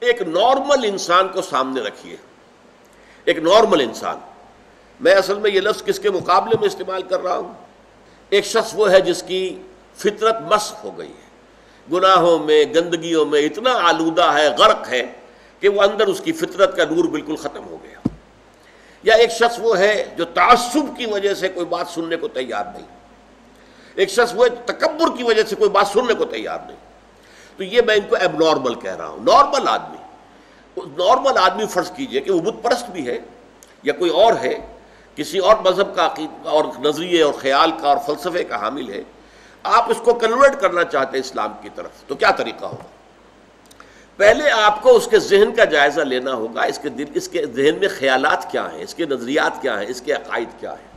ایک نارمل انسان کو سامنے رکھیے، ایک نارمل انسان. میں اصل میں یہ لفظ کس کے مقابلے میں استعمال کر رہا ہوں؟ ایک شخص وہ ہے جس کی فطرت مسخ ہو گئی ہے، گناہوں میں، گندگیوں میں اتنا آلودہ ہے، غرق ہے کہ وہ اندر اس کی فطرت کا نور بالکل ختم ہو گیا. یا ایک شخص وہ ہے جو تعصب کی وجہ سے کوئی بات سننے کو تیار نہیں، ایک شخص وہ ہے تکبر کی وجہ سے کوئی بات سننے کو تیار نہیں. تو یہ میں ان کو ایب نارمل کہہ رہا ہوں. نارمل آدمی فرض کیجئے کہ وہ بت پرست بھی ہے یا کوئی اور ہے، کسی اور مذہب کا اور نظریے اور خیال کا اور فلسفے کا حامل ہے، آپ اس کو کنورٹ کرنا چاہتے ہیں اسلام کی طرف، تو کیا طریقہ ہوگا؟ پہلے آپ کو اس کے ذہن کا جائزہ لینا ہوگا، اس کے ذہن میں خیالات کیا ہیں، اس کے نظریات کیا ہیں، اس کے عقائد کیا ہیں.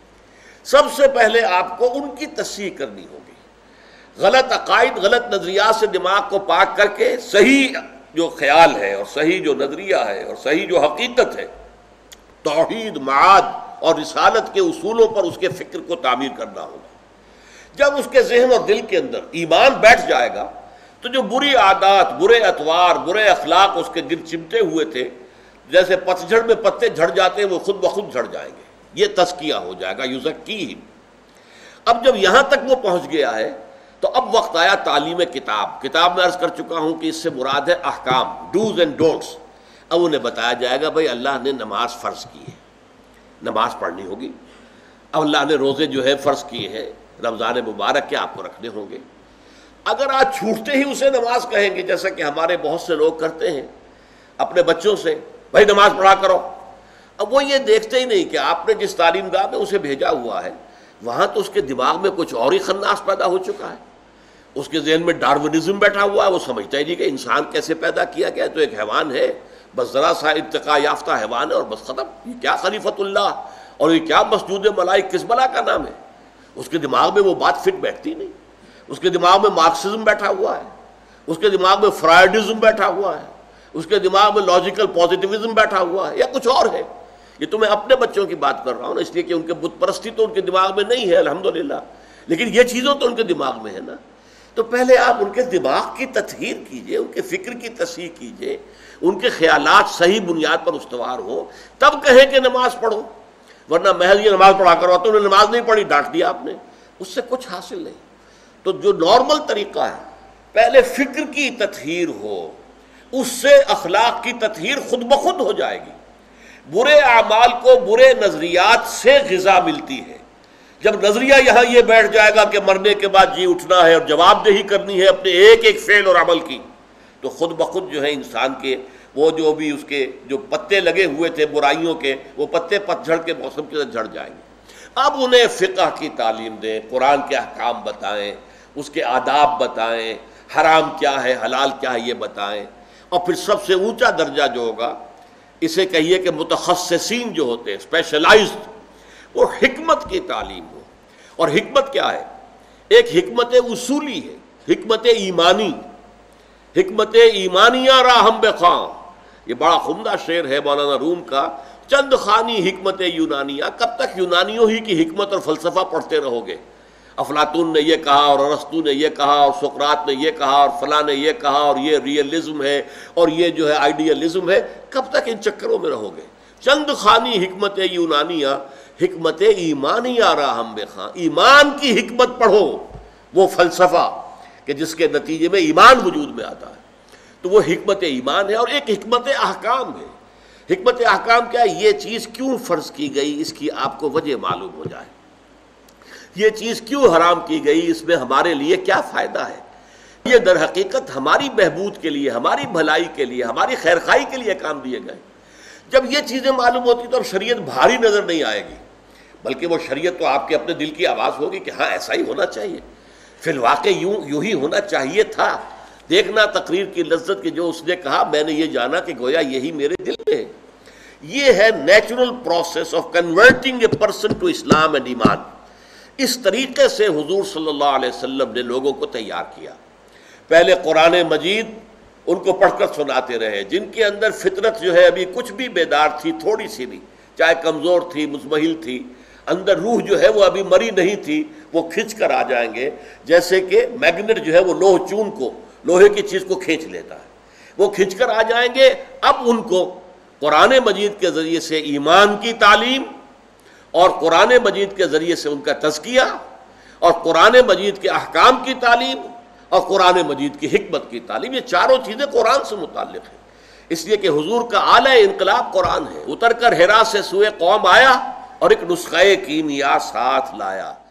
سب سے پہلے آپ کو ان کی تصحیح کرنی ہوگی. غلط عقائد، غلط نظریات سے دماغ کو پاک کر کے صحیح جو خیال ہے اور صحیح جو نظریہ ہے اور صحیح جو حقیقت ہے، توحید، معاد اور رسالت کے اصولوں پر اس کے فکر کو تعمیر کرنا ہوگا. جب اس کے ذہن اور دل کے اندر ایمان بیٹھ جائے گا تو جو بری عادات، برے اطوار، برے اخلاق اس کے گرد چمٹے ہوئے تھے، جیسے پتجھڑ میں پتے جھڑ جاتے ہیں، وہ خود بخود جھڑ جائیں گے. یہ تزکیہ ہو جائے گا، یزکیہم. اب جب یہاں تک وہ پہنچ گیا ہے تو اب وقت آیا تعلیم کتاب میں عرض کر چکا ہوں کہ اس سے مراد ہے احکام، ڈوز اینڈ ڈونٹس. اب انہیں بتایا جائے گا بھائی اللہ نے نماز فرض کی ہے، نماز پڑھنی ہوگی. اب اللہ نے روزے جو ہے فرض کیے ہیں، رمضان مبارک کے آپ کو رکھنے ہوں گے. اگر آج چھوٹتے ہی اسے نماز کہیں گے، جیسا کہ ہمارے بہت سے لوگ کرتے ہیں اپنے بچوں سے، بھائی نماز پڑھا کرو. اب وہ یہ دیکھتے ہی نہیں کہ آپ نے جس تعلیم گاہ میں اسے بھیجا ہوا ہے وہاں تو اس کے دماغ میں کچھ اور ہی خناس پیدا ہو چکا ہے. اس کے ذہن میں ڈارونزم بیٹھا ہوا ہے، وہ سمجھتا ہی نہیں کہ انسان کیسے پیدا کیا گیا، تو ایک حیوان ہے، بس ذرا سا ارتقاء یافتہ حیوان ہے اور بس ختم. یہ کیا خلیفۃ اللہ اور یہ کیا مسجود ملائک، کس بلا کا نام ہے؟ اس کے دماغ میں وہ بات فٹ بیٹھتی نہیں. اس کے دماغ میں مارکسزم بیٹھا ہوا ہے، اس کے دماغ میں فرائڈزم بیٹھا ہوا ہے، اس کے دماغ میں لاجیکل پازیٹیوزم بیٹھا ہوا ہے، یا کچھ اور ہے. یہ تو میں اپنے بچوں کی بات کر رہا ہوں نا، اس لیے کہ ان کے بت پرستی تو ان کے دماغ میں نہیں ہے الحمدللہ، لیکن یہ چیزوں تو ان کے دماغ میں ہے نا. تو پہلے آپ ان کے دماغ کی تطہیر کیجئے، ان کے فکر کی تصحیح کیجئے، ان کے خیالات صحیح بنیاد پر استوار ہو، تب کہیں کہ نماز پڑھو. ورنہ محض یہ نماز پڑھا کرو تو انہیں نماز نہیں پڑھی، ڈانٹ دیا آپ نے، اس سے کچھ حاصل نہیں. تو جو نارمل طریقہ ہے، پہلے فکر کی تطہیر ہو، اس سے اخلاق کی تطہیر خود بخود ہو جائے گی. برے اعمال کو برے نظریات سے غذا ملتی ہے. جب نظریہ یہاں یہ بیٹھ جائے گا کہ مرنے کے بعد جی اٹھنا ہے اور جواب دہی کرنی ہے اپنے ایک ایک فعل اور عمل کی، تو خود بخود جو ہے انسان کے وہ جو بھی اس کے جو پتے لگے ہوئے تھے برائیوں کے، وہ پتے پتجھڑ کے موسم کے ساتھ جھڑ جائیں گے. اب انہیں فقہ کی تعلیم دیں، قرآن کے احکام بتائیں، اس کے آداب بتائیں، حرام کیا ہے حلال کیا ہے یہ بتائیں. اور پھر سب سے اونچا درجہ جو ہوگا، اسے کہیے کہ متخصصین جو ہوتے ہیں، اسپیشلائزڈ، وہ حکمت کی تعلیم ہو. اور حکمت کیا ہے؟ ایک حکمت اصولی ہے، حکمت ایمانی، حکمت ایمانیہ راہم بخواں. یہ بڑا عمدہ شعر ہے مولانا روم کا، چند خانی حکمت یونانیہ. کب تک یونانیوں ہی کی حکمت اور فلسفہ پڑھتے رہو گے؟ افلاطون نے یہ کہا اور ارسطو نے یہ کہا اور سقراط نے یہ کہا اور فلاں نے یہ کہا اور یہ ریئلزم ہے اور یہ جو ہے آئیڈیلزم ہے. کب تک ان چکروں میں رہو گے؟ چند خانی حکمت یونانیہ، حکمت ایمانیہ راہم بخواں. ایمان کی حکمت پڑھو، وہ فلسفہ کہ جس کے نتیجے میں ایمان وجود میں آتا ہے، تو وہ حکمت ایمان ہے. اور ایک حکمت احکام ہے. حکمت احکام کیا ہے؟ یہ چیز کیوں فرض کی گئی، اس کی آپ کو وجہ معلوم ہو جائے. یہ چیز کیوں حرام کی گئی، اس میں ہمارے لیے کیا فائدہ ہے. یہ در حقیقت ہماری بہبود کے لیے، ہماری بھلائی کے لیے، ہماری خیرخواہی کے لیے کام دیے گئے. جب یہ چیزیں معلوم ہوتی تو اب شریعت بھاری نظر نہیں آئے گی، بلکہ وہ شریعت تو آپ کے اپنے دل کی آواز ہوگی کہ ہاں ایسا ہی ہونا چاہیے، فی الواقع یوں ہی ہونا چاہیے تھا. دیکھنا تقریر کی لذت کہ جو اس نے کہا میں نے یہ جانا کہ گویا یہی میرے دل میں ہے. یہ ہے natural process of converting a person to Islam and iman. اس طریقے سے حضور صلی اللہ علیہ وسلم نے لوگوں کو تیار کیا. پہلے قرآن مجید ان کو پڑھ کر سناتے رہے، جن کے اندر فطرت جو ہے ابھی کچھ بھی بیدار تھی، تھوڑی سی بھی، چاہے کمزور تھی، مزمحل تھی، اندر روح جو ہے وہ ابھی مری نہیں تھی، وہ کھنچ کر آ جائیں گے. جیسے کہ میگنیٹ جو ہے وہ لوہ چون کو، لوہے کی چیز کو کھینچ لیتا ہے، وہ کھنچ کر آ جائیں گے۔ اب ان کو قرآن مجید کے ذریعے سے ایمان کی تعلیم اور قرآن مجید کے ذریعے سے ان کا تزکیہ اور قرآن مجید کے احکام کی تعلیم اور قرآن مجید کی حکمت کی تعلیم، یہ چاروں چیزیں قرآن سے متعلق ہیں۔ اس لیے کہ حضور کا اعلی انقلاب قرآن ہے۔ اتر کر حرا سے سوئے قوم آیا اور ایک نسخہ کیمیا ساتھ لایا۔